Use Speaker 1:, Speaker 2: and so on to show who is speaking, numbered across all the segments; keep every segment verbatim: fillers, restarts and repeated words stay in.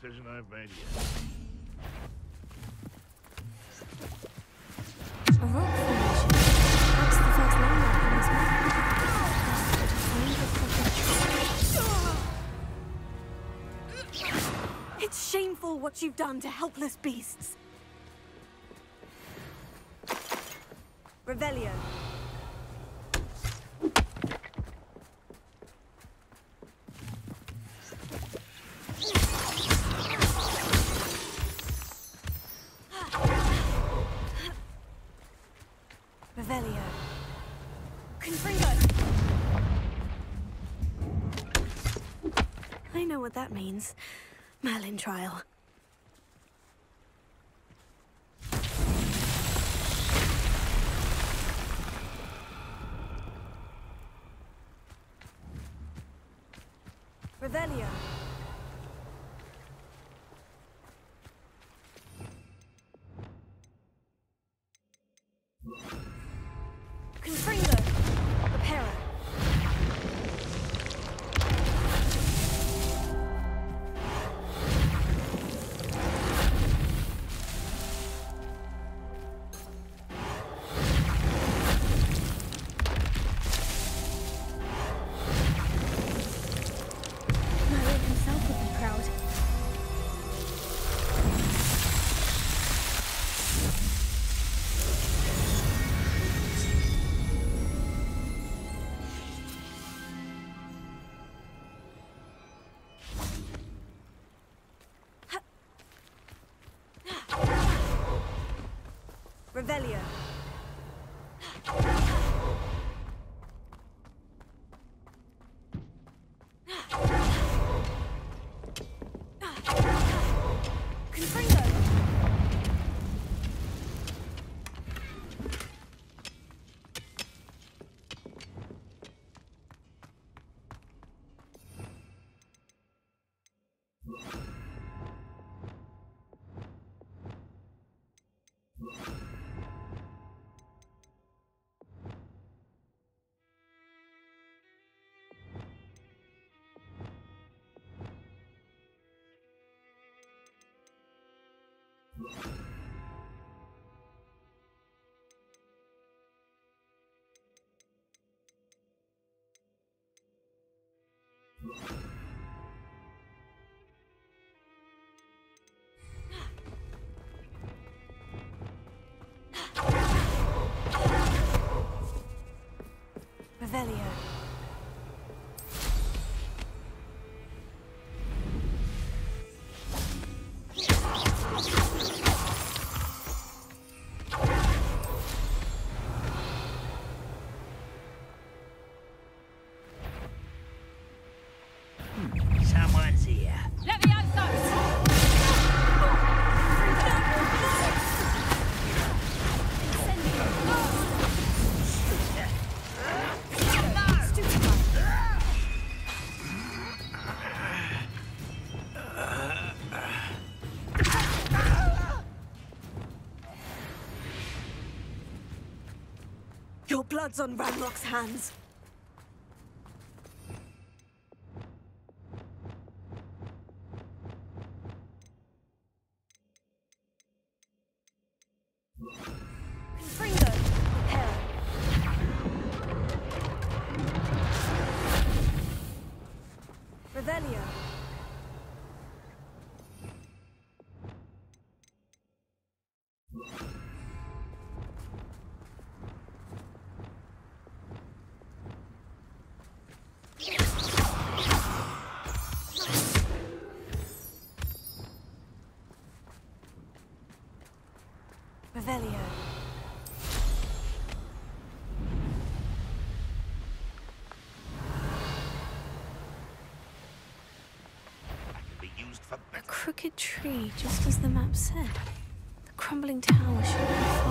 Speaker 1: decision I've made yet.
Speaker 2: A rock formation. That's the first landmark on this map. It's shameful what you've done to helpless beasts. Revelio. Revelio. Confringo. I know what that means. Merlin trial. Revelio. Confringo. Reparo. Merlin himself would be proud. Revelio. Confringo. Revelio.
Speaker 3: Someone's here.
Speaker 4: Levioso!
Speaker 2: Your blood's on Ranrock's hands. Confringo. Reparo. Revelio. Revelio.
Speaker 1: Be used for
Speaker 2: A
Speaker 1: better.
Speaker 2: crooked tree, just as the map said. The crumbling tower should be far.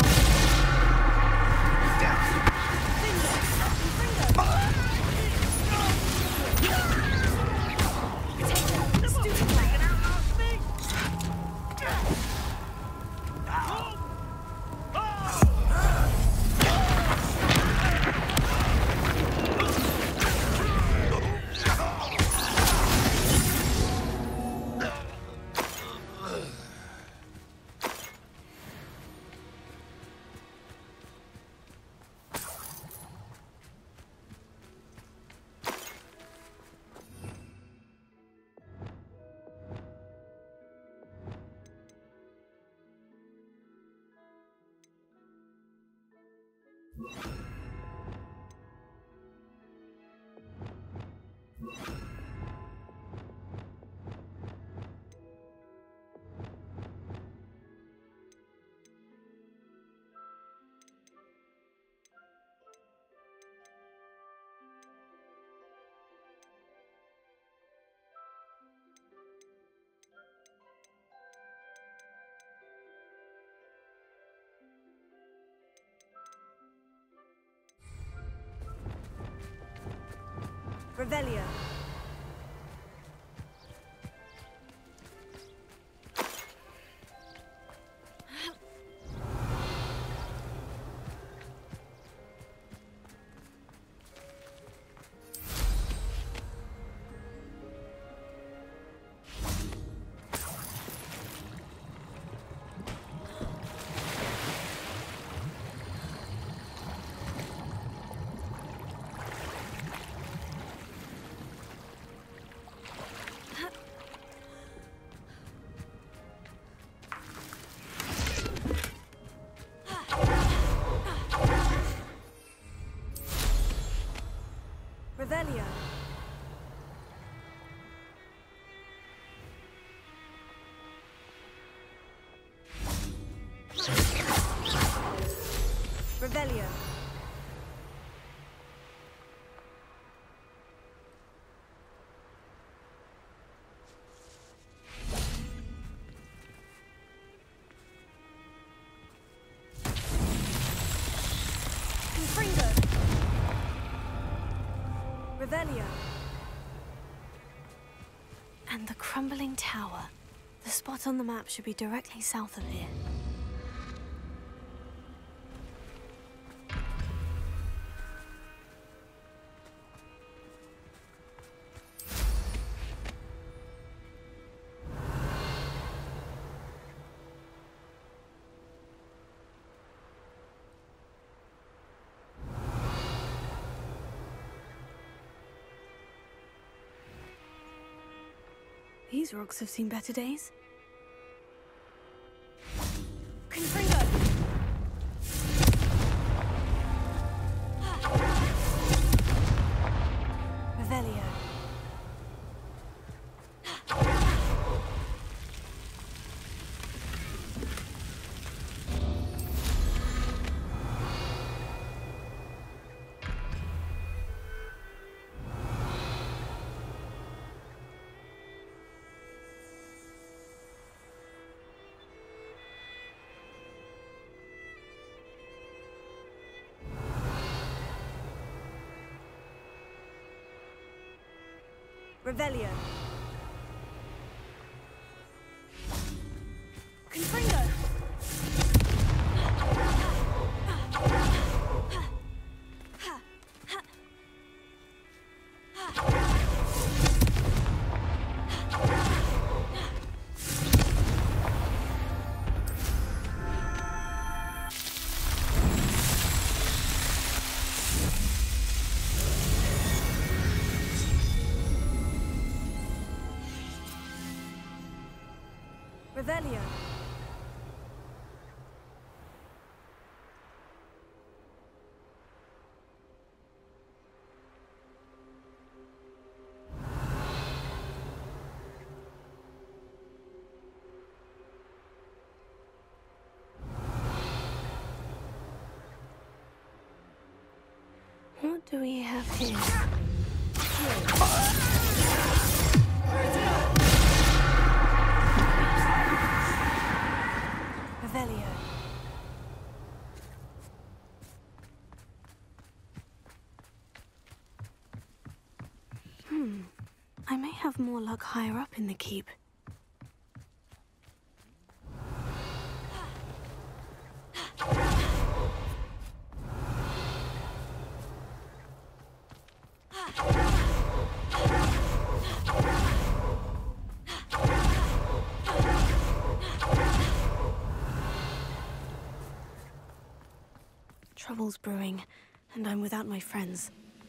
Speaker 4: Revelio. Revelio. Revelio. Confringo. Revelio.
Speaker 2: And the crumbling tower. The spot on the map should be directly south of here. These rocks have seen better days.
Speaker 4: Confringo.
Speaker 2: Revelio.
Speaker 4: Revelio. Confringo. Revelio.
Speaker 2: What do we have here?
Speaker 4: Revelio.
Speaker 2: Hmm. I may have more luck higher up in the keep. Trouble's brewing, and I'm without my friends.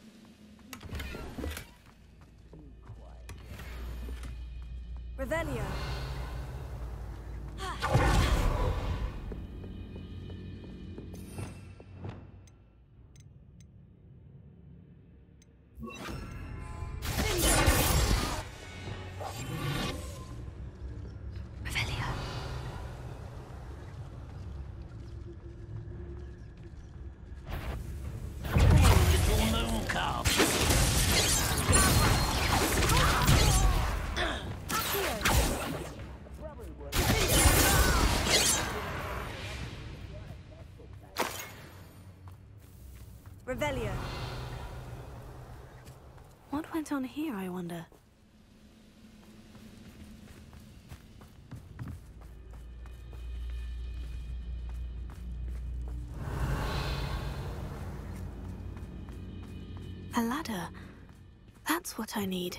Speaker 4: Revelio.
Speaker 2: Revelio.
Speaker 4: Revelio.
Speaker 2: What went on here, I wonder? A ladder. That's what I need.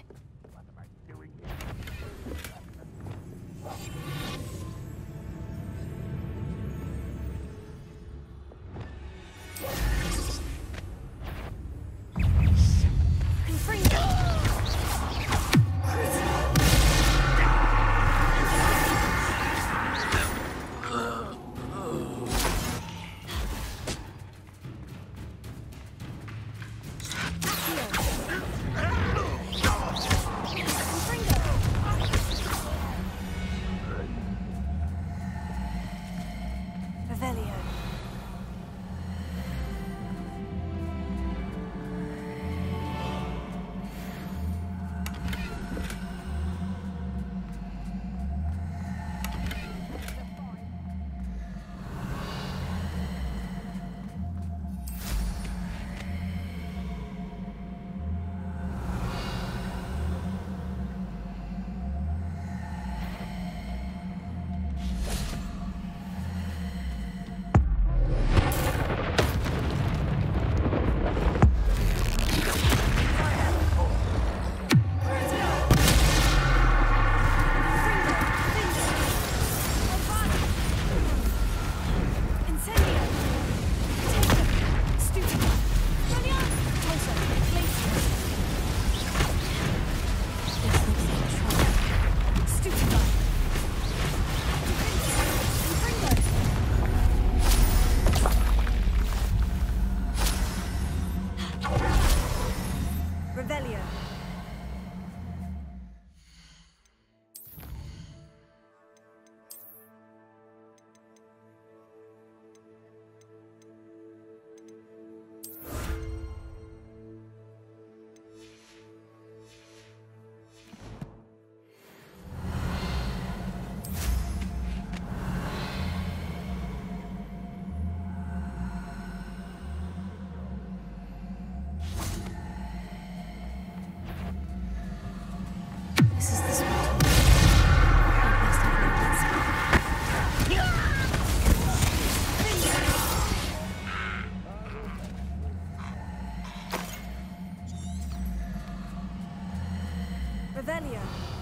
Speaker 4: Revelio.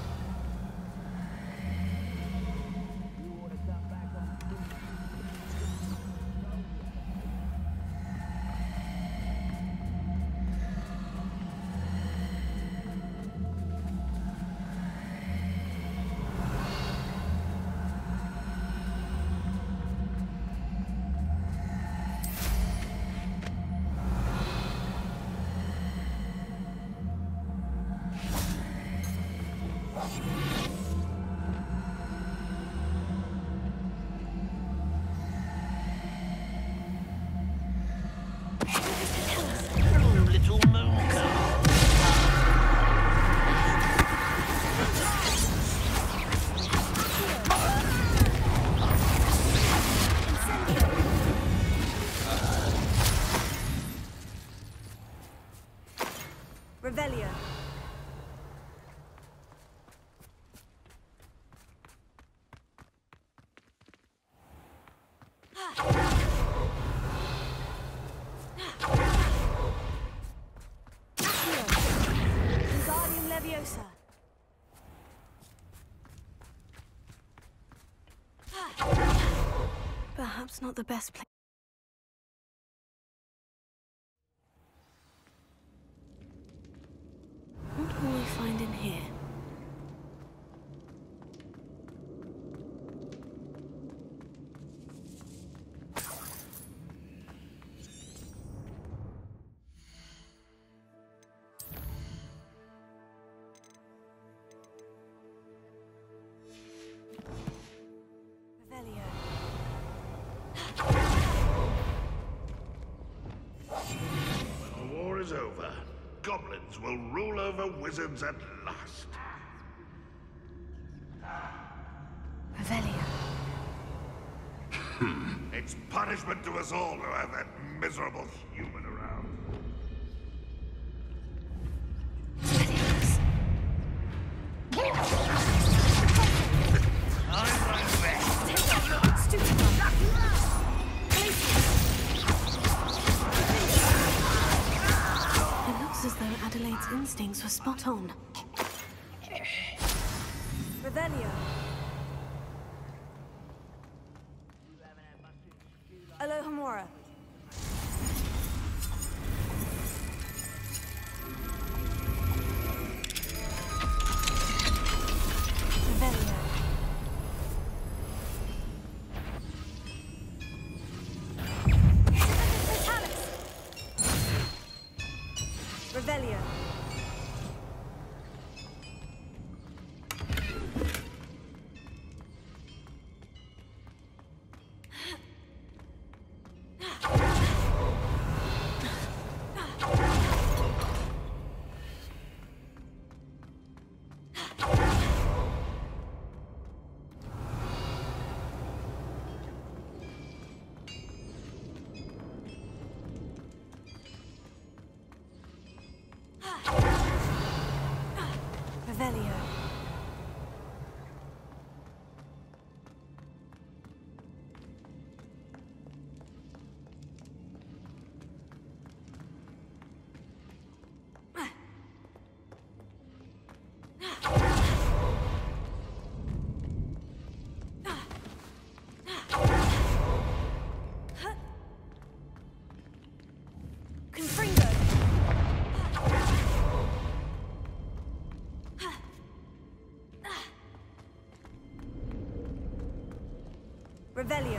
Speaker 3: Little moon girl.
Speaker 4: Revelio. Wingardium Leviosa.
Speaker 2: Perhaps not the best place. What will we find in here?
Speaker 4: Revelio.
Speaker 1: When the war is over, goblins will rule over wizards at last.
Speaker 2: Revelio.
Speaker 1: It's punishment to us all to have that miserable human around.
Speaker 2: Adelaide's instincts were spot on.
Speaker 4: Revelio. Alohomora. Revelio. Fatalis. Revelio. Revelio. Confringo. Revelio.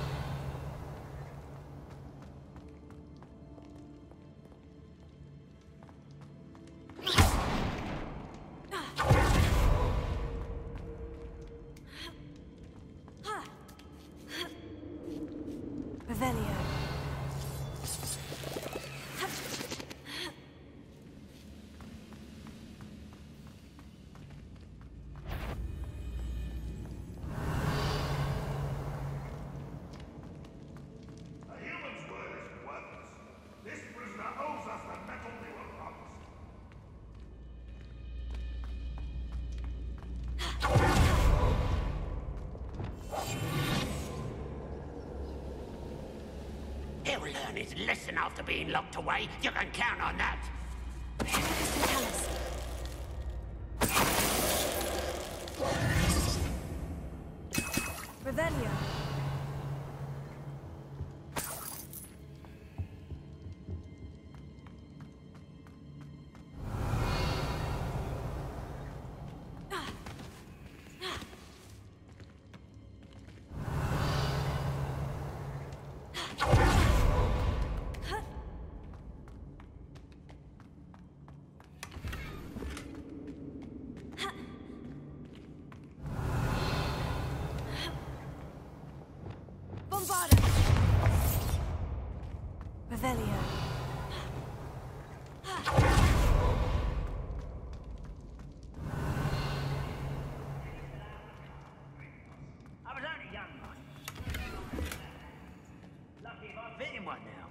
Speaker 4: Revelio.
Speaker 1: A human's word is worthless. This prisoner owes us the metal we were promised.
Speaker 3: He'll learn his lesson after being locked away. You can count on that.
Speaker 2: Fatalis.
Speaker 4: Revelio. Bombarda. Revelio.
Speaker 3: I was only young, man. Lucky if I fit in one now.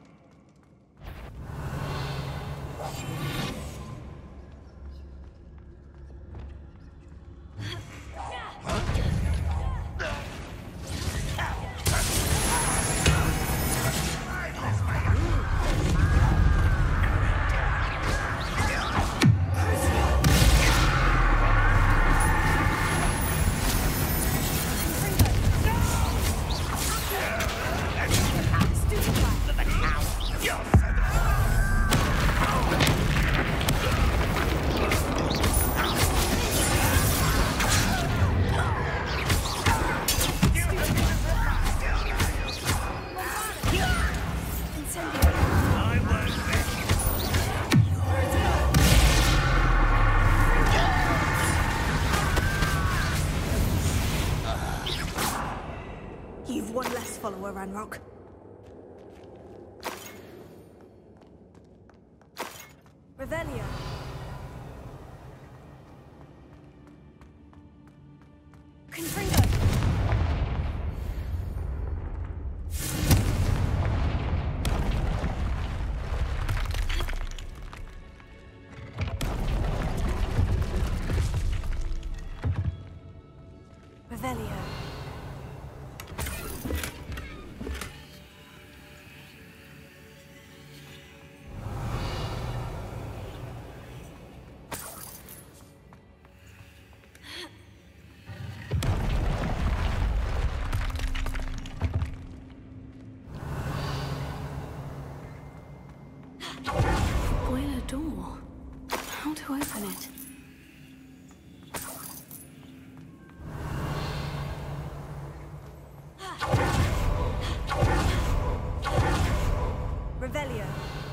Speaker 4: You've one less follower, Ranrock. Revelio. Confringo. Revelio.
Speaker 2: to open it.
Speaker 4: Revelio.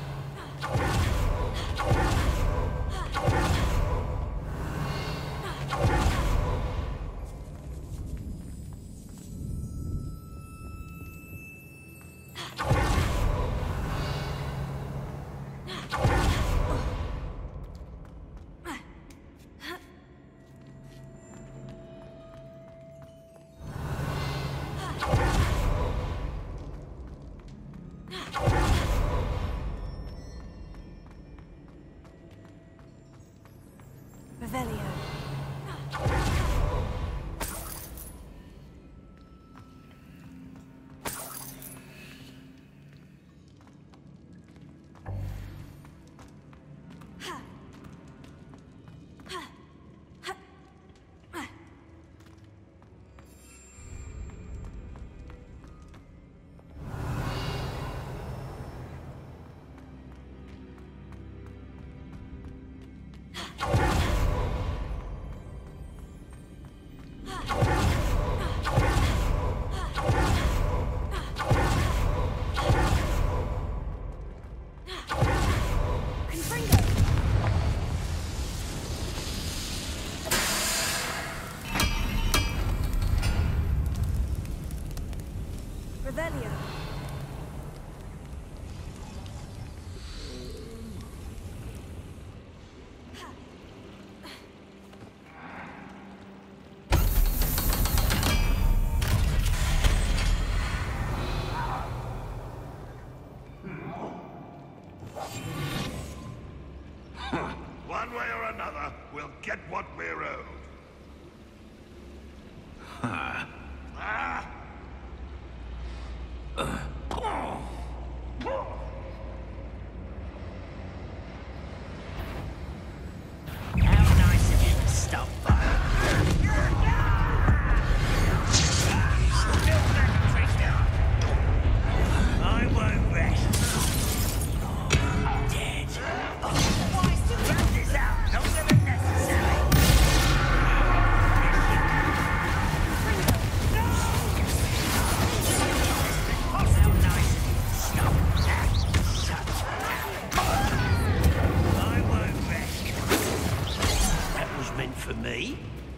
Speaker 4: Revelio. Revelio.
Speaker 1: One way or another, we'll get what we're owed.
Speaker 5: Huh.
Speaker 1: Ah!
Speaker 3: How nice of you to stop by. Still back, Tricia. I won't rest. Dead. Wrap this out longer than necessary. How nice of you to stop that. Such I won't rest. That was meant for me.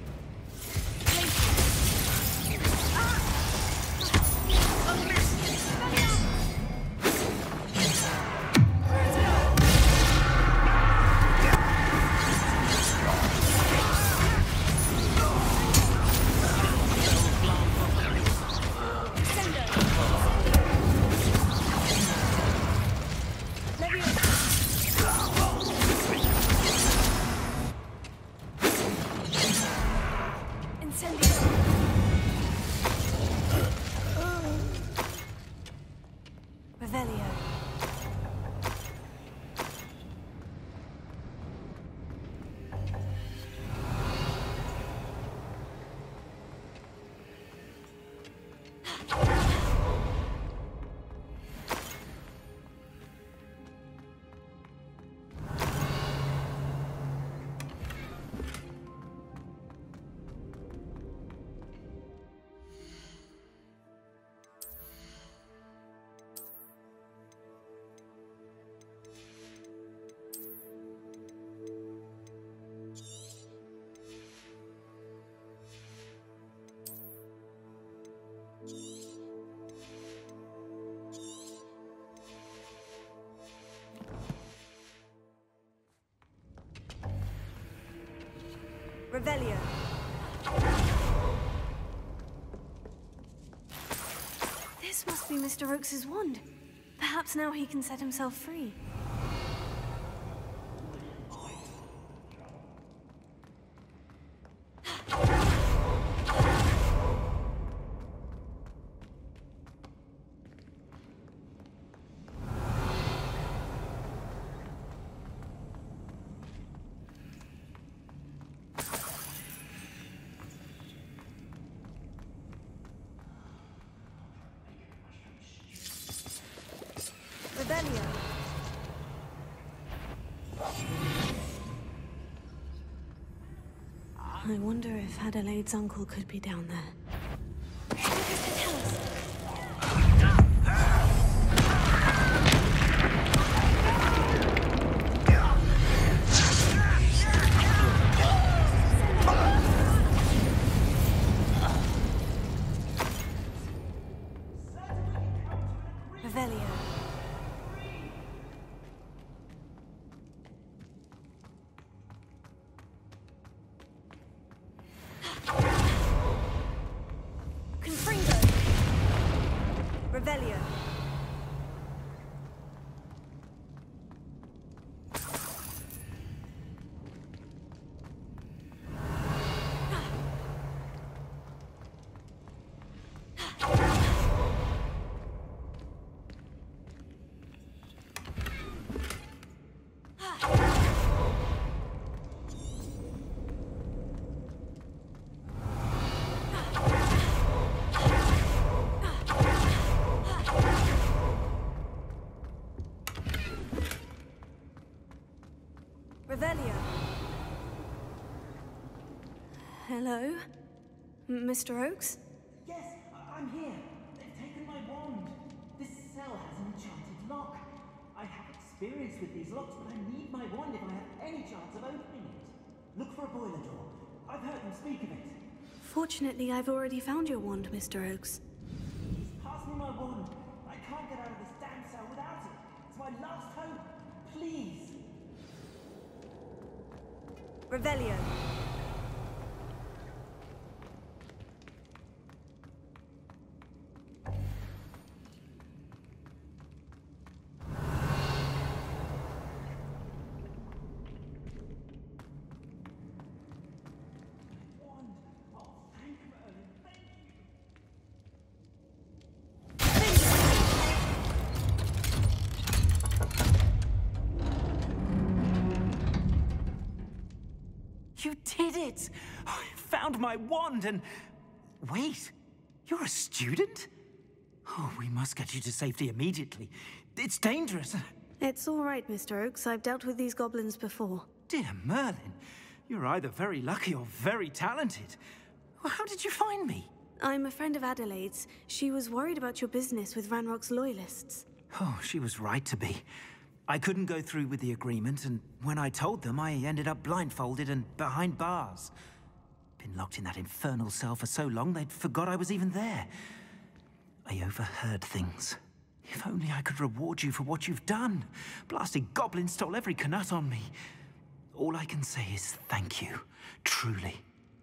Speaker 4: Revelio. Revelio.
Speaker 2: This must be Mister Rooks's wand. Perhaps now he can set himself free.
Speaker 4: Revelio.
Speaker 2: I wonder if Adelaide's uncle could be down there. What does it tell us?
Speaker 4: Revelio. Confringo. Revelio. Revelio.
Speaker 2: Hello? M- Mister Oakes?
Speaker 5: Yes, I- I'm here. They've taken my wand. This cell has an enchanted lock. I have experience with these locks, but I need my wand if I have any chance of opening it. Look for a boiler door. I've heard them speak of it.
Speaker 2: Fortunately, I've already found your wand, Mister Oakes.
Speaker 5: Please, pass me my wand. I can't get out of this damn cell without it. It's my last hope. Please.
Speaker 4: Revelio.
Speaker 5: Wand. Oh, thank Merlin. Thank you. You did it! I found my wand and... Wait, you're a student? Oh, we must get you to safety immediately. It's dangerous.
Speaker 2: It's all right, Mister Oakes. I've dealt with these goblins before.
Speaker 5: Dear Merlin, you're either very lucky or very talented. Well, how did you find me?
Speaker 2: I'm a friend of Adelaide's. She was worried about your business with Ranrock's loyalists.
Speaker 5: Oh, she was right to be. I couldn't go through with the agreement, and when I told them, I ended up blindfolded and behind bars. Been locked in that infernal cell for so long, they'd forgot I was even there. I overheard things. If only I could reward you for what you've done. Blasted goblins stole every Knut on me. All I can say is thank you, truly.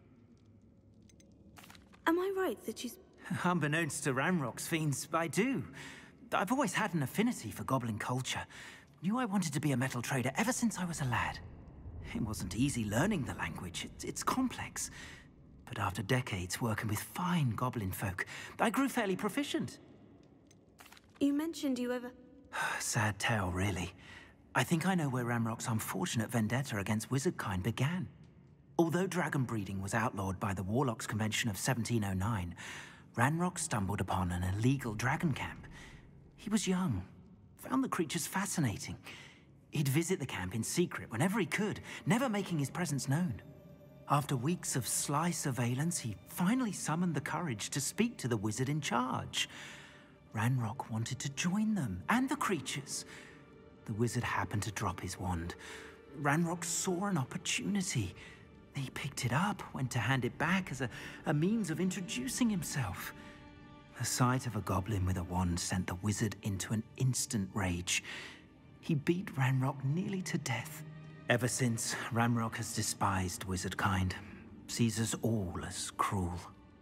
Speaker 2: Am I right that you...
Speaker 5: Unbeknownst to Ranrock's fiends, I do. I've always had an affinity for goblin culture. Knew I wanted to be a metal trader ever since I was a lad. It wasn't easy learning the language. It, it's complex. But after decades working with fine goblin folk, I grew fairly proficient.
Speaker 2: You mentioned you ever...
Speaker 5: Sad tale, really. I think I know where Ranrock's unfortunate vendetta against wizardkind began. Although dragon breeding was outlawed by the Warlocks Convention of seventeen oh nine, Ranrock stumbled upon an illegal dragon camp. He was young, found the creatures fascinating. He'd visit the camp in secret whenever he could, never making his presence known. After weeks of sly surveillance, he finally summoned the courage to speak to the wizard in charge. Ranrock wanted to join them, and the creatures. The wizard happened to drop his wand. Ranrock saw an opportunity. He picked it up, went to hand it back as a, a means of introducing himself. The sight of a goblin with a wand sent the wizard into an instant rage. He beat Ranrock nearly to death. Ever since, Ranrock has despised wizardkind, sees us all as cruel.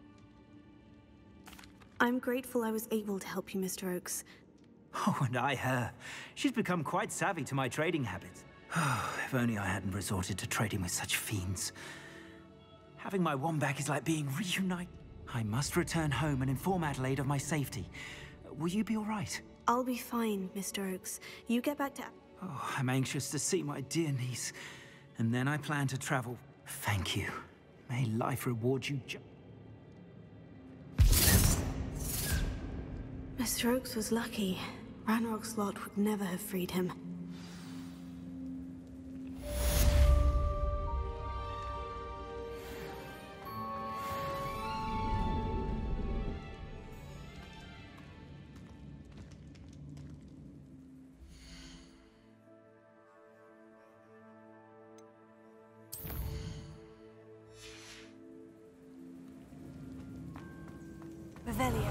Speaker 2: I'm grateful I was able to help you, Mister Oakes.
Speaker 5: Oh, and I her. She's become quite savvy to my trading habits. Oh, if only I hadn't resorted to trading with such fiends. Having my wand back is like being reunited. I must return home and inform Adelaide of my safety. Will you be all right?
Speaker 2: I'll be fine, Mister Oakes. You get back to...
Speaker 5: Oh, I'm anxious to see my dear niece. And then I plan to travel. Thank you. May life reward you ju-
Speaker 2: Mister Oakes was lucky. Ranrock's lot would never have freed him.
Speaker 4: Revelio.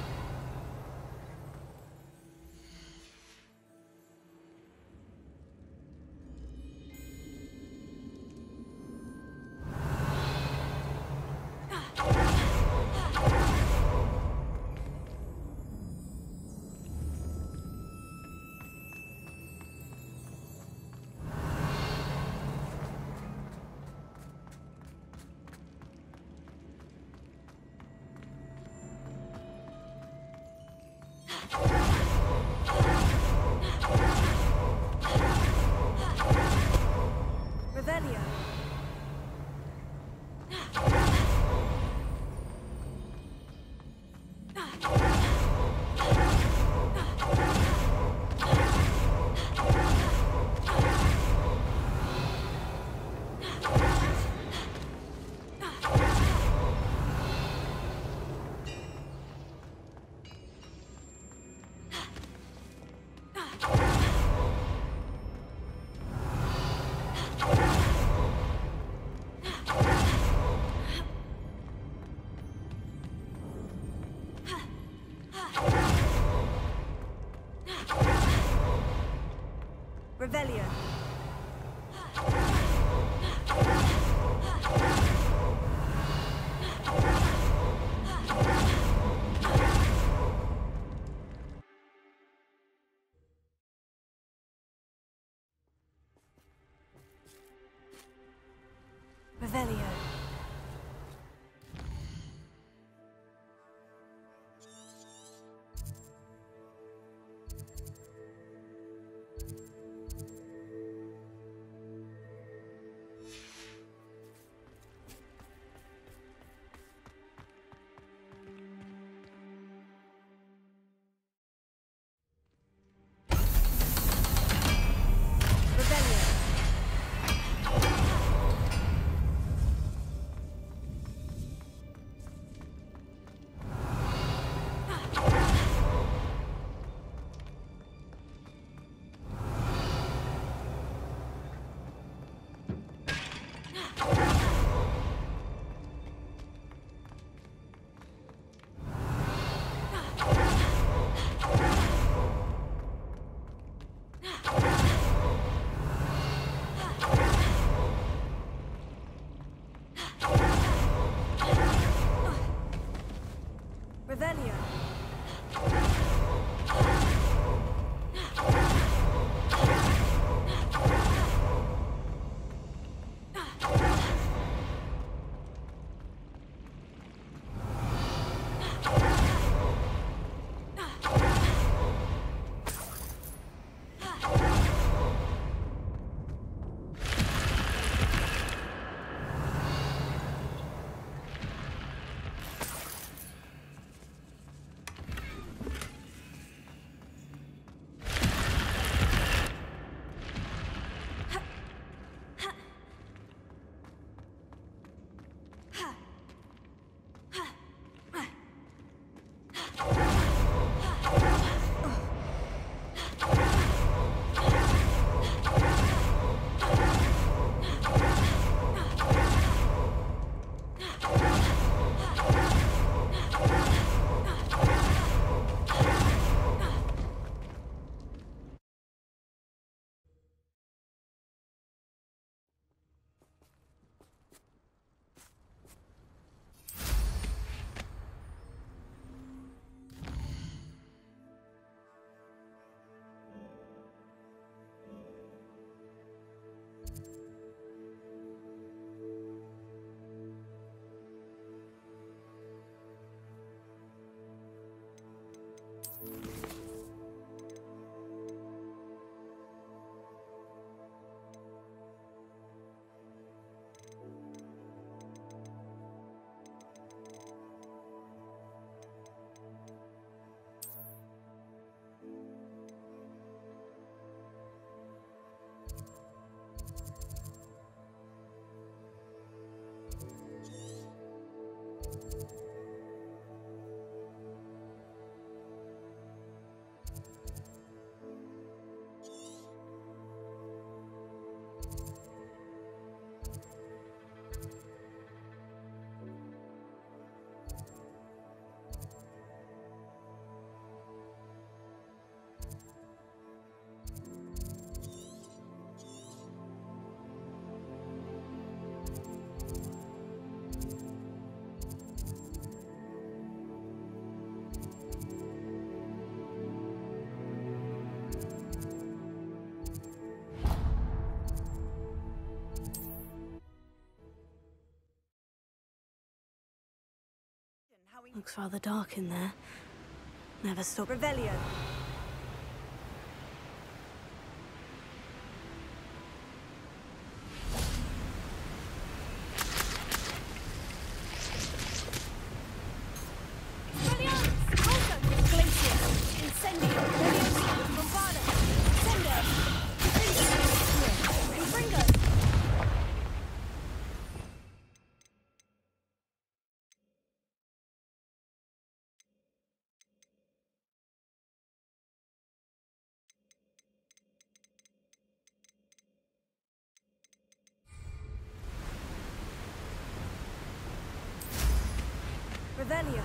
Speaker 4: Revelio. Revelio. Revelio. Revelio.
Speaker 2: Looks rather dark in there. Never stop.
Speaker 4: Revelio. Revelio.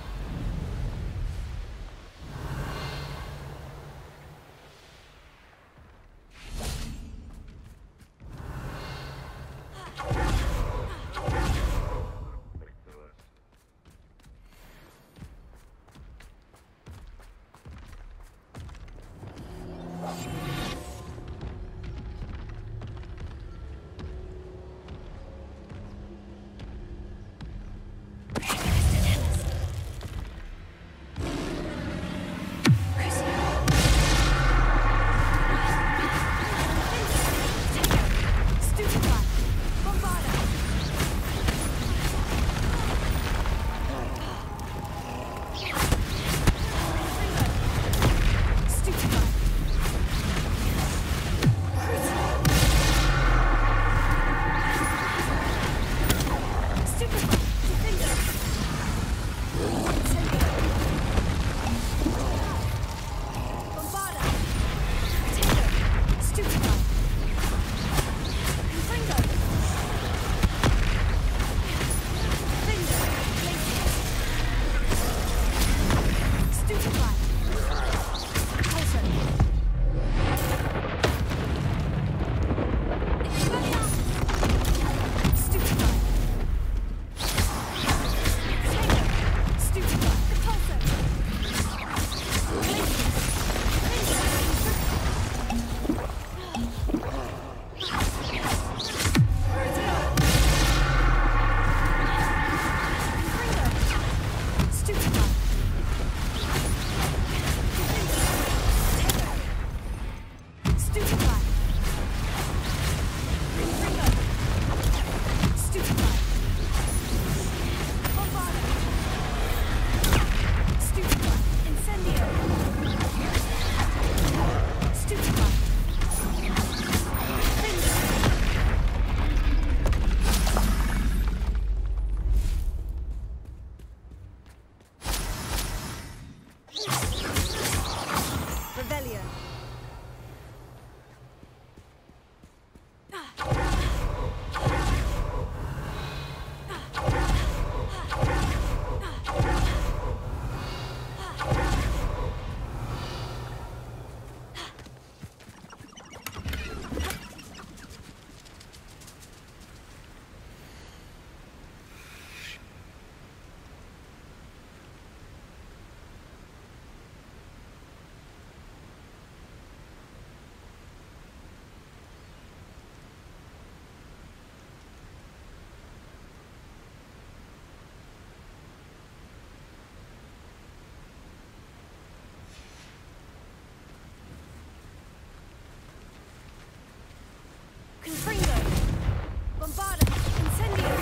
Speaker 4: Confringo. Bombarda. Incendio.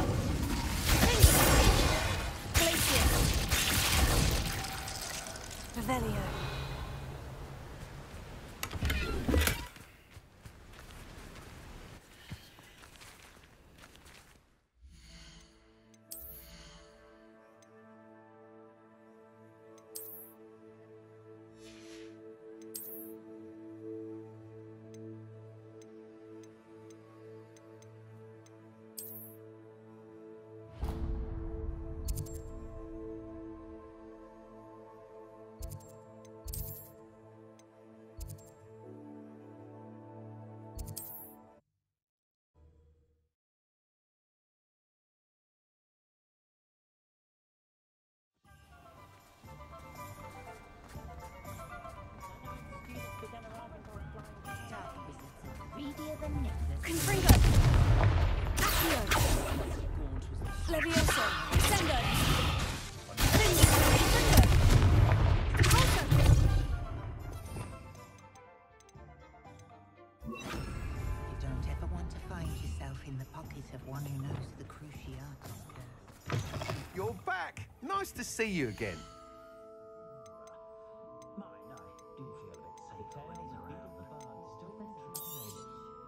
Speaker 4: Glacier. Revelio.
Speaker 5: pockets of one who knows the cruciate of death.
Speaker 6: You're back! Nice to see you again.
Speaker 5: Mine, I do feel a bit safer when he's around. The birds still venture.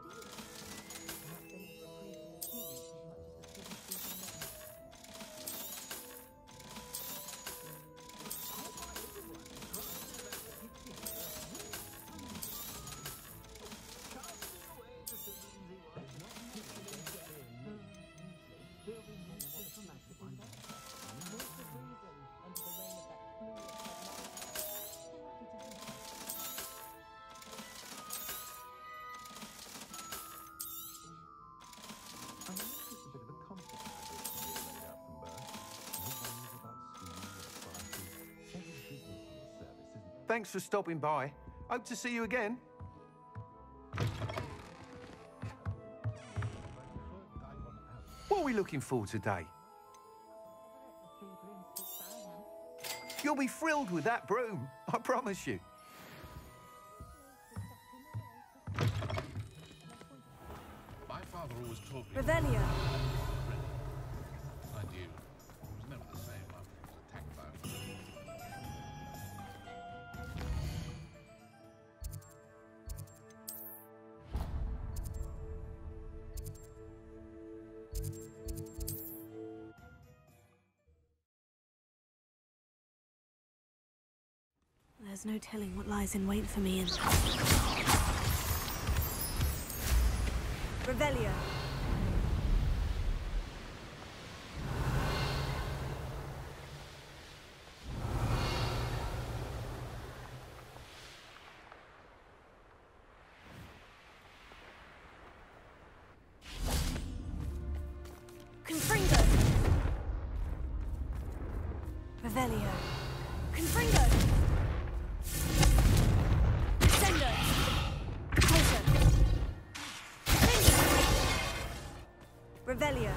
Speaker 6: Thanks for stopping by. Hope to see you again. What are we looking for today? You'll be thrilled with that broom, I promise you.
Speaker 1: My father always taught me.
Speaker 4: Revelio.
Speaker 1: I do. It was never the same after he was attacked by a bird.
Speaker 2: There's no telling what lies in wait for me in...
Speaker 4: Revelio. Confringo. Revelio. Confringo. Sendo. Closer. Revelio.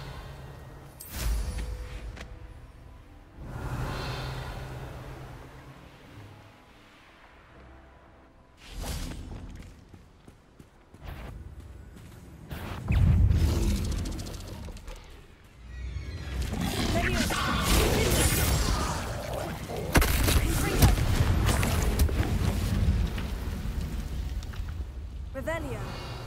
Speaker 4: Revelio.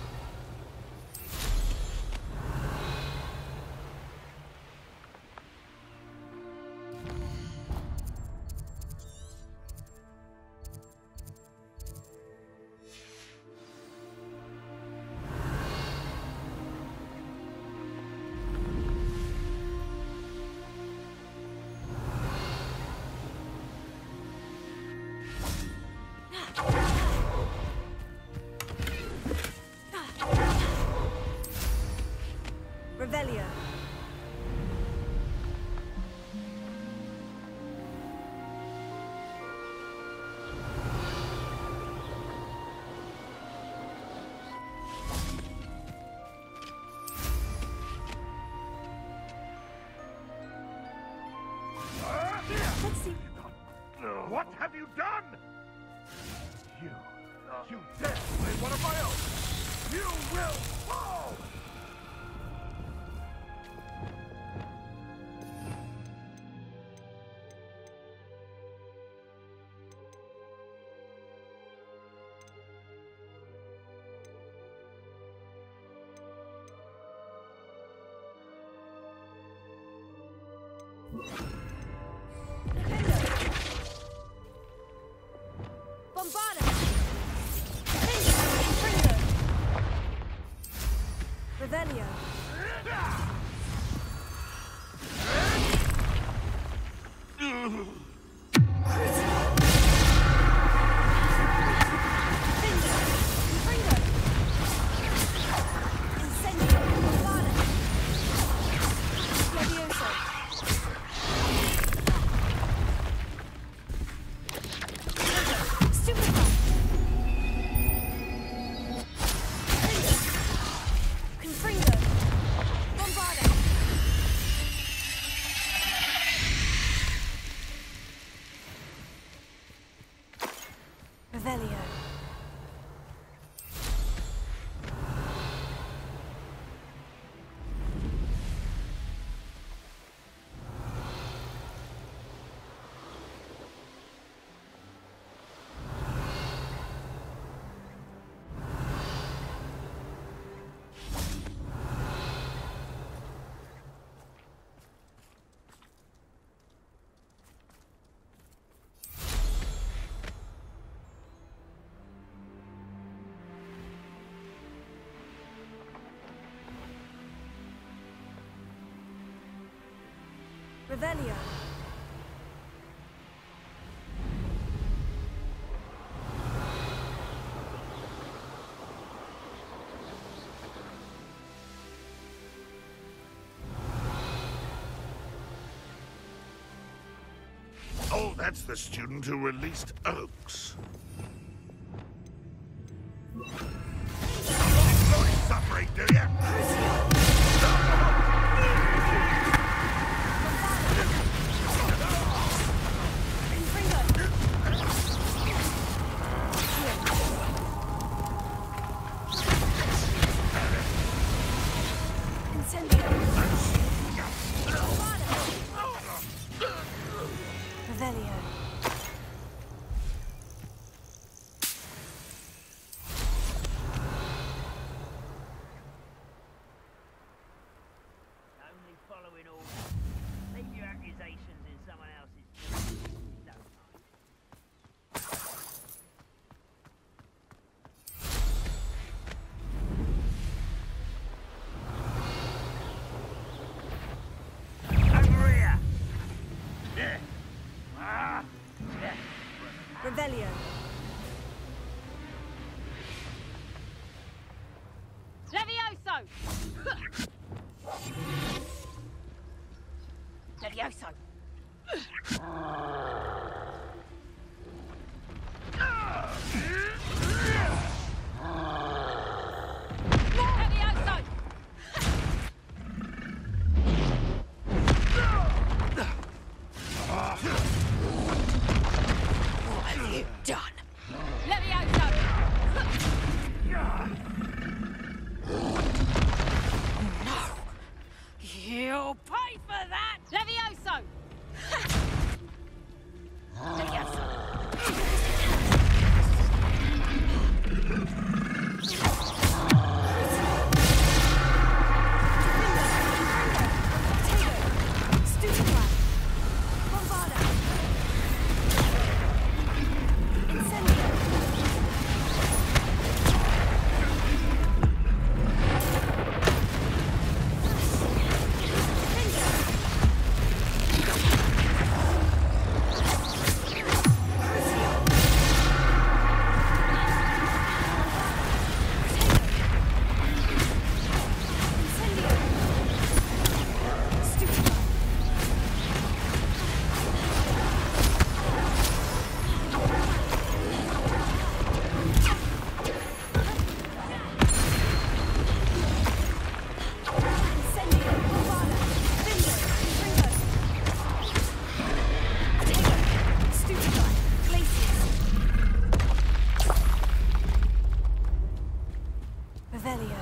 Speaker 4: Revelio. Let's see.
Speaker 1: What have you done? You, you dare play one of my own! You will fall!
Speaker 4: Bombarda. Confringo. Revelio. Revelio.
Speaker 1: Oh, that's the student who released Oaks. Enjoy suffering, do ya?
Speaker 2: Revelio.
Speaker 7: Only following orders. Leave your accusations in someone else's. Don't mind. Over here. Yeah. Ah. Yeah.
Speaker 4: Revelio.
Speaker 8: Levioso! Levioso! Levioso! What have you done? Levioso! No! You'll pay for that! Levioso! Levioso!
Speaker 4: Stupefy. Bombarda. Incendio. Revelio.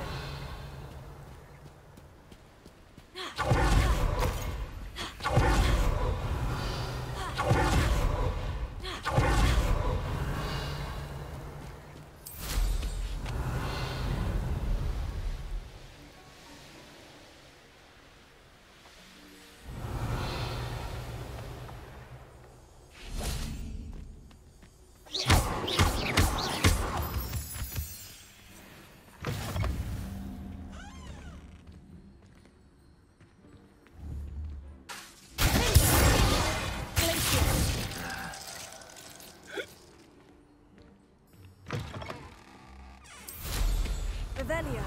Speaker 4: Revelio.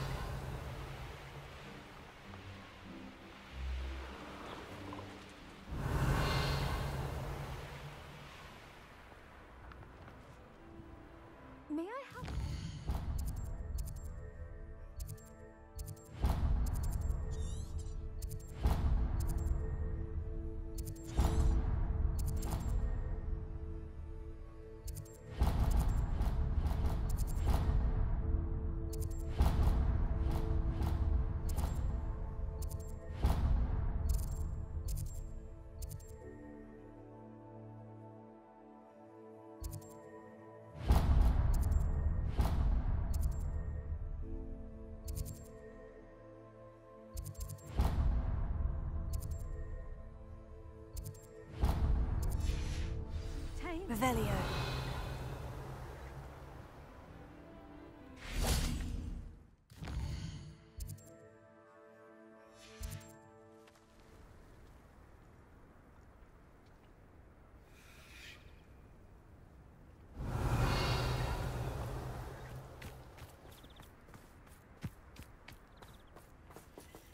Speaker 4: May I have... Revelio.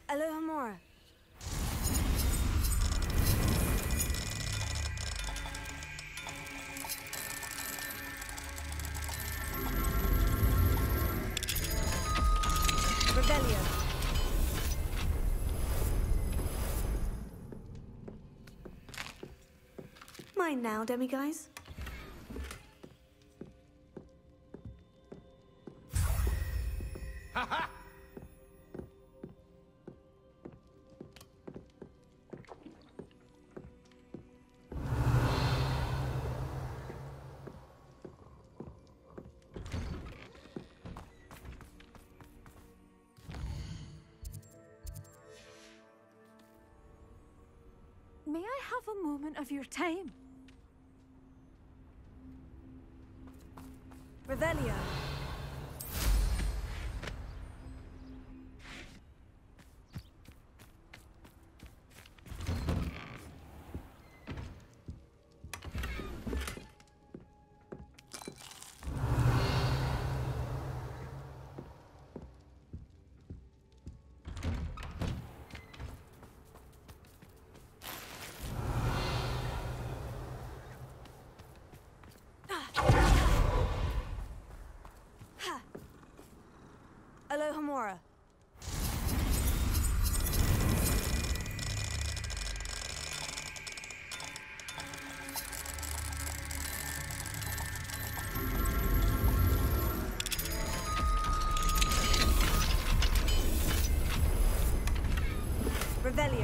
Speaker 4: Alohomora. Revelio.
Speaker 2: Mine now, demiguise.
Speaker 1: Ha ha!
Speaker 4: May I have a moment of your time? Revelio. Alohomora. Revelio.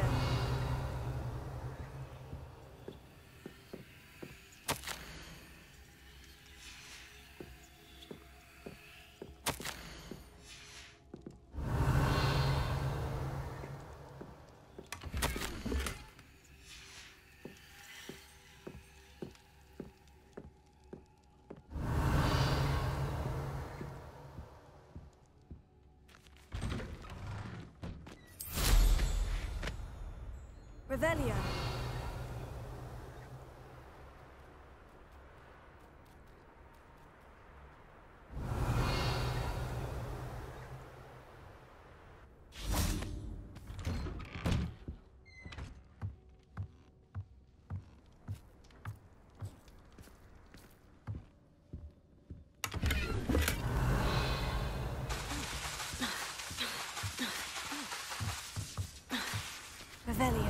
Speaker 4: Revelio. Revelio.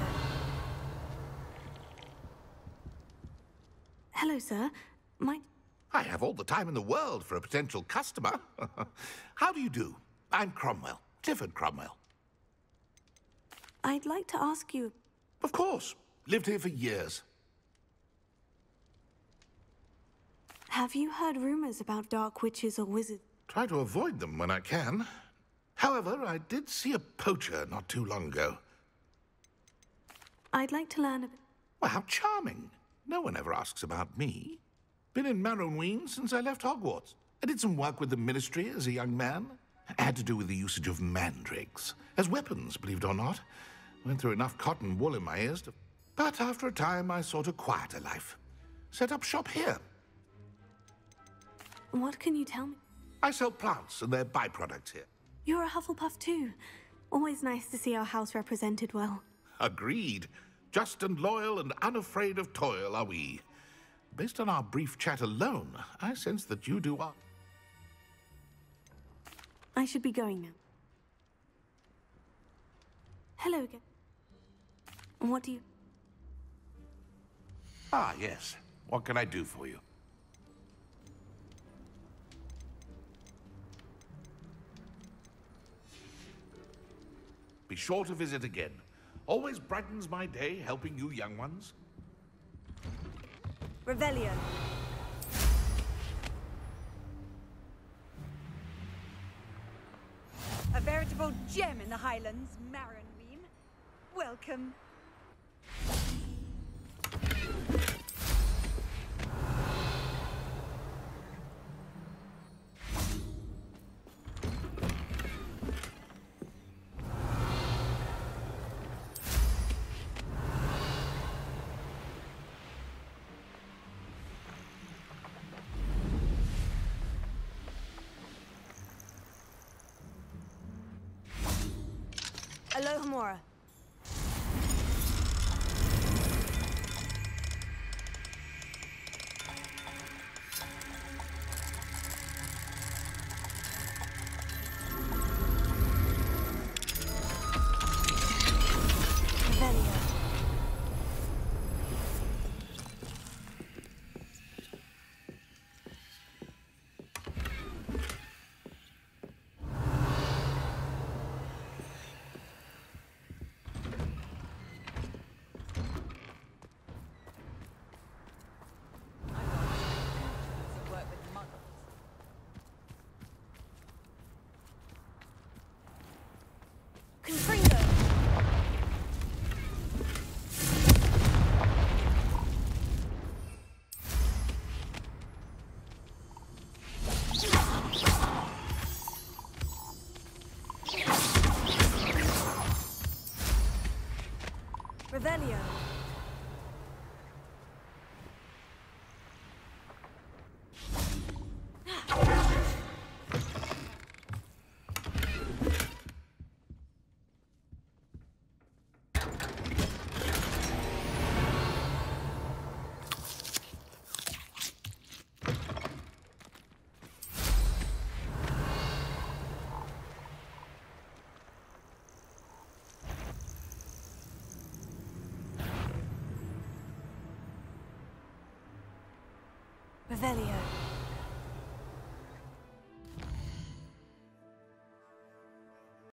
Speaker 2: Hello, sir. My...
Speaker 1: I have all the time in the world for a potential customer. How do you do? I'm Cromwell, Clifford Cromwell.
Speaker 2: I'd like to ask you...
Speaker 1: Of course. Lived here for years.
Speaker 2: Have you heard rumors about dark witches or wizards?
Speaker 1: Try to avoid them when I can. However, I did see a poacher not too long ago.
Speaker 2: I'd like to learn a bit...
Speaker 1: Well, how charming. No one ever asks about me. Been in Marrowween since I left Hogwarts. I did some work with the Ministry as a young man. I had to do with the usage of mandrakes. As weapons, believe it or not. Went through enough cotton wool in my ears to... But after a time, I sought a quieter life. Set up shop here.
Speaker 2: What can you tell me?
Speaker 1: I sell plants and their byproducts here.
Speaker 2: You're a Hufflepuff too. Always nice to see our house represented well.
Speaker 1: Agreed. Just and loyal and unafraid of toil are we. Based on our brief chat alone, I sense that you do are...
Speaker 2: I should be going now. Hello again. What do you...
Speaker 1: Ah, yes. What can I do for you? Be sure to visit again. Always brightens my day helping you young ones.
Speaker 4: Revelio. A veritable gem in the Highlands, Marrowween. Welcome.
Speaker 2: Alohomora. Revelio.
Speaker 4: Work with muggles.
Speaker 2: Confringo. Revelio. Revelio.